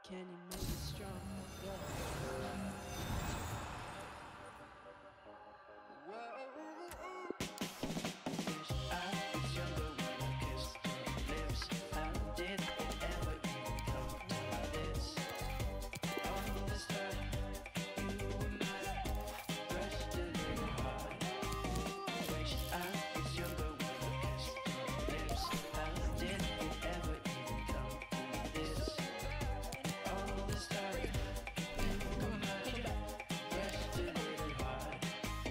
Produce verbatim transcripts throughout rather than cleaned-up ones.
Can you make it stronger? Wish I was younger when I kissed your lips. How did it ever even come to this? All this time, you were mine, brushed a little hard. Wish I was younger when I kissed your lips. How did it ever even come to this? All this time, you were mine, brushed a little hard.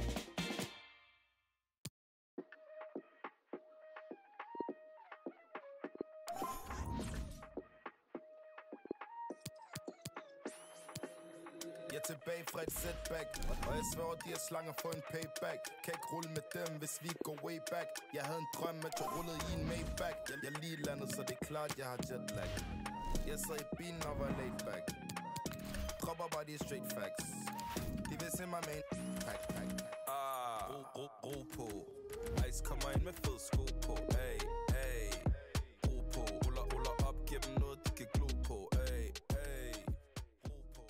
Jeg er tilbage fra et setback, og jeg sværger, de er slanger for en payback. Kan ikke rulle med dem, hvis vi går way back. Jeg havde en drøm, at jeg rullede i en Maybach. Jeg, jeg lige landet, så det er klart, jeg har jetlag. Jeg sad i bilen og var laid back. Dropper bare de straight facts. De vil se mig med en pack, pack. Ah, ro, ro, ro på. Ice kommer ind med fed sko på. Ay, ay, ro på. Ruller, ruller op, giv dem noget, de kan glo på. Ay, ay, ro på.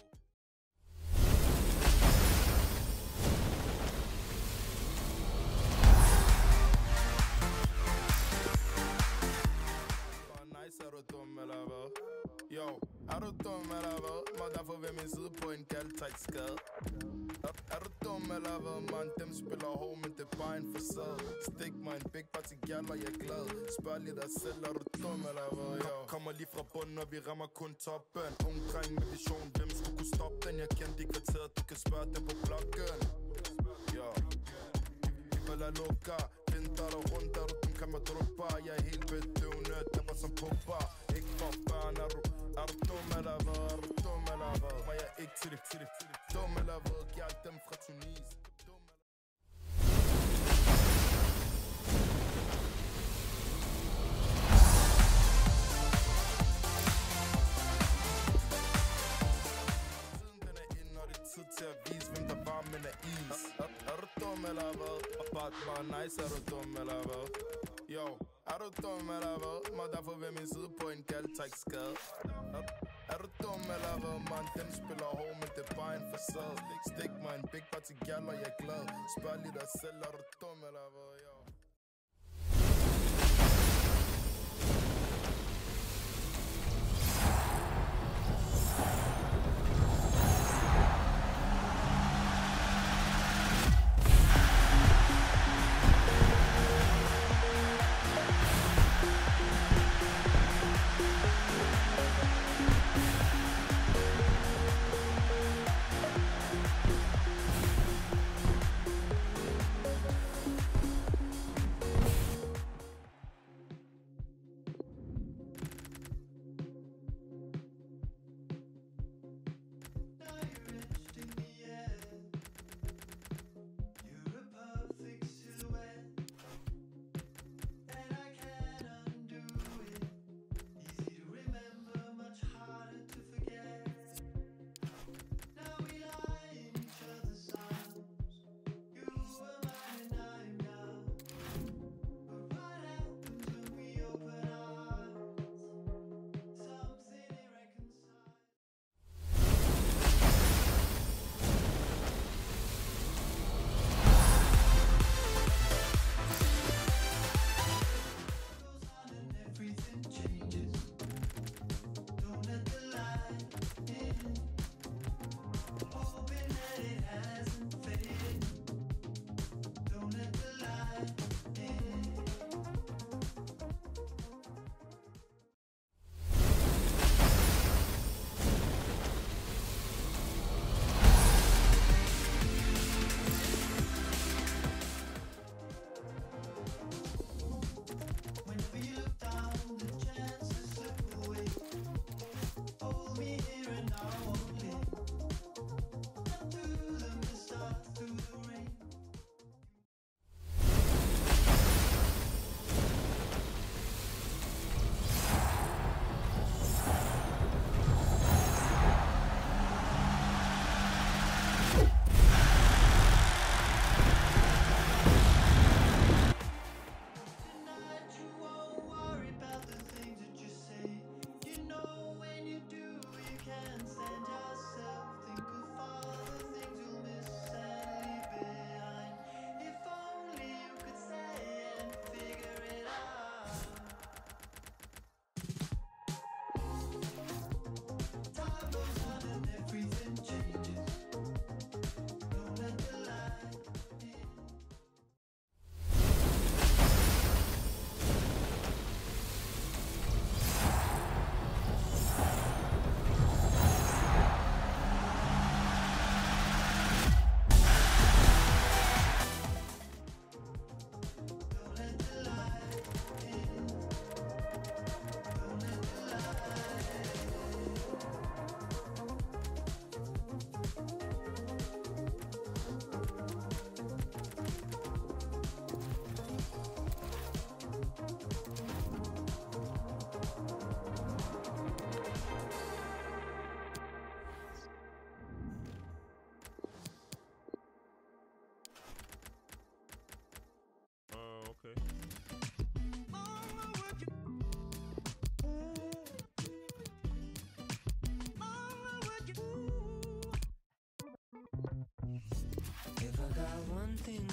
Nice, er du dum eller hvad? Yo, er du dum eller hvad? Må derfor ved min side på en kald tight skade. Er, er du dum eller hvad, man? Dem spiller hård, men det er bare en facade. Stik mig en big party gal, og jeg er glad. Spørg lige dig selv, er du dum eller hvad? Yo, kommer lige fra bunden, og vi rammer kun toppen. Ung dreng med vision, hvem skulle kunne stoppe den? Jeg kendte i kvarteret, du kan spørge dem på blokken. Yo, vi la loca. Vinter og rundt, er du dum, kan man drukke bare. Jeg er helt bedøvende, der var som på bar. Ikke for børn, er du, er du dum eller hvad? Er du dum eller hvad? Var jeg ikke til det, til det, til det. Dum eller hvad? Giv alt dem fra Tunis. Dum eller tiden den er inde, og det er tid til at vise, hvem der var, men er is. Er, er du dum eller hvad? Og bare bare nice, er du dum eller hvad? Yo, er du dum eller hvad? Må derfor ved min side på en kald tight skade. Er, er du dum eller hvad, man? Dem spiller hård, men det er bare en facade. Stik mig en big party gal, og jeg er glad. Spørg lige dig selv, er du dum eller hvad? Yo.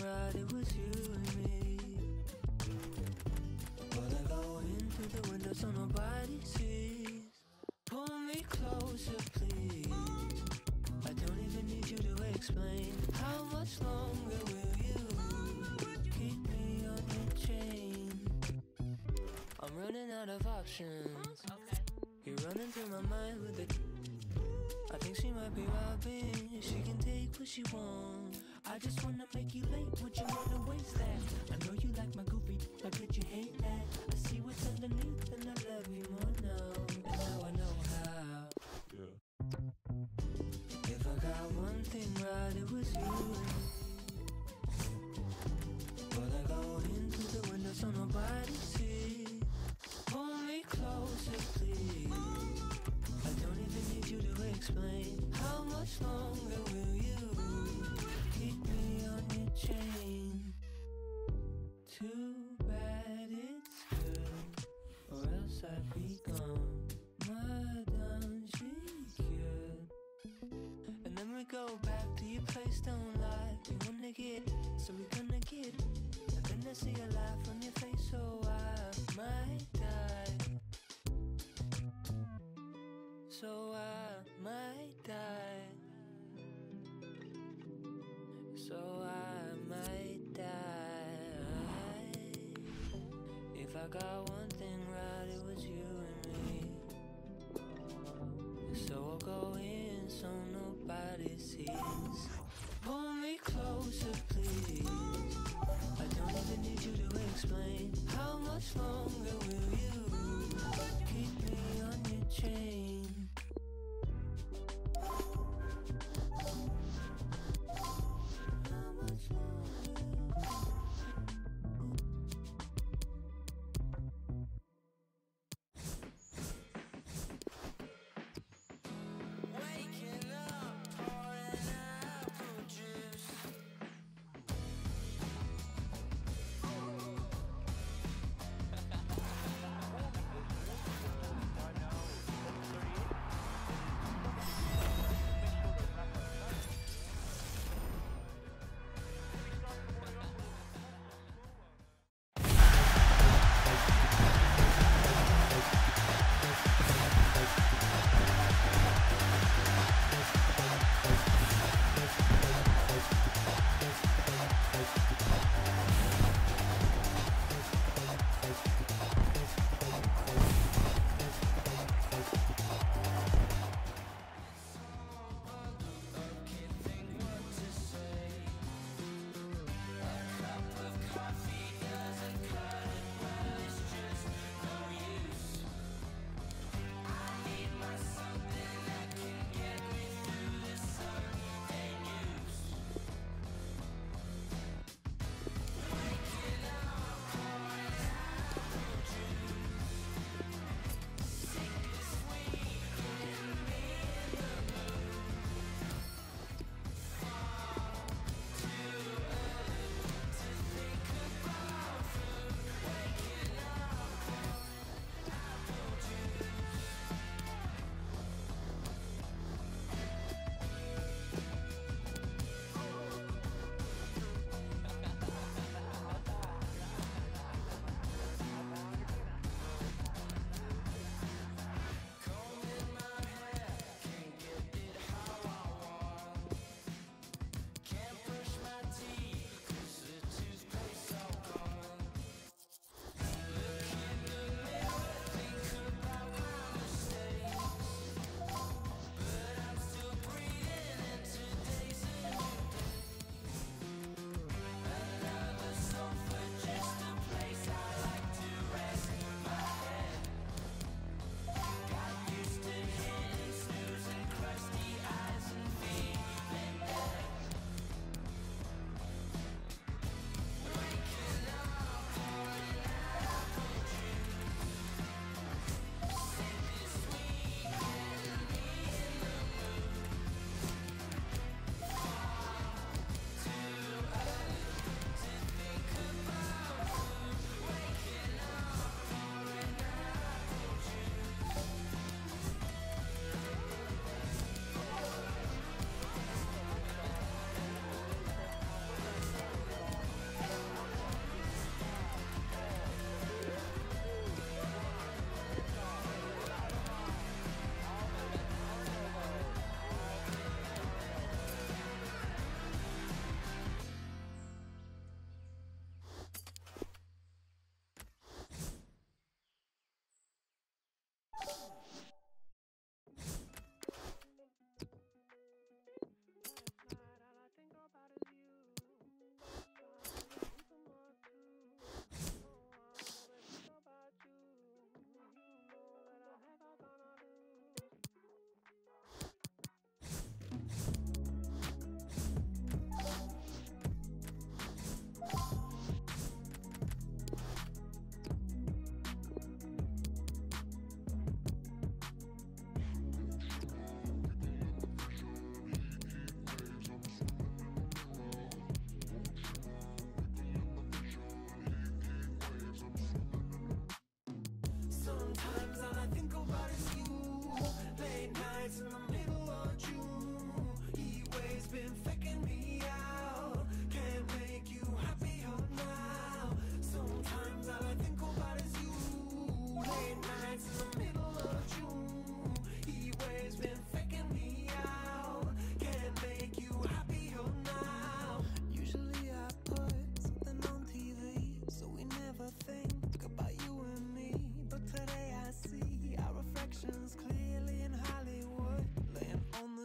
right, it was you and me. But I go in through the window so nobody sees. Pull me closer, please. I don't even need you to explain. How much longer will you keep me on your chain? I'm running out of options. Okay. You're running through my mind with it. I think she might be robbing. She can take what she wants. I just wanna make you late. Would you wanna waste that? I know you like my goofy, but could you hate that? I see what's underneath and I love you more now. And now I know how. Yeah. If I got one thing right, it was you and me. But I go into the window so nobody sees. Pull me closer, please. I don't even need you to explain. How much longer will you keep me on your chain? Too bad it's good, or else I'd be gone. Madame, she cured. And then we go back to your place, don't lie. You wanna get, so we gonna get. And then I see a laugh on your face, so I might die. So I might die. So I might die. If I got one thing right, it was you and me. So I'll go in so nobody sees. Pull me closer, please. I don't even need you to explain. How much longer will you keep me on your chain? How much longer? Waking up, pouring apple juice.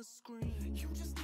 scream. You just